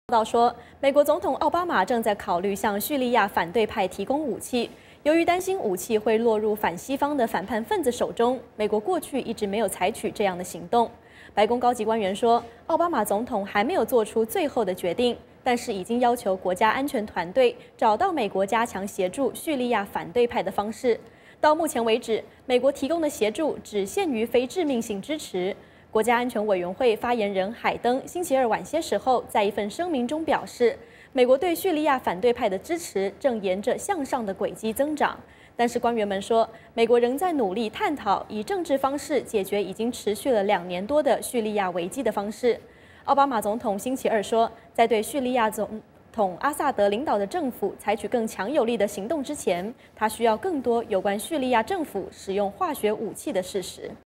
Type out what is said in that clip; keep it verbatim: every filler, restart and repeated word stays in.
报道说，美国总统奥巴马正在考虑向叙利亚反对派提供武器。由于担心武器会落入反西方的反叛分子手中，美国过去一直没有采取这样的行动。白宫高级官员说，奥巴马总统还没有做出最后的决定，但是已经要求国家安全团队找到美国加强协助叙利亚反对派的方式。到目前为止，美国提供的协助只限于非致命性支持。国家安全委员会发言人海登星期二晚些时候在一份声明中表示，美国对叙利亚反对派的支持正沿着向上的轨迹增长。但是官员们说，美国仍在努力探讨以政治方式解决已经持续了两年多的叙利亚危机的方式。奥巴马总统星期二说，在对叙利亚总统阿萨德领导的政府采取更强有力的行动之前，他需要更多有关叙利亚政府使用化学武器的事实。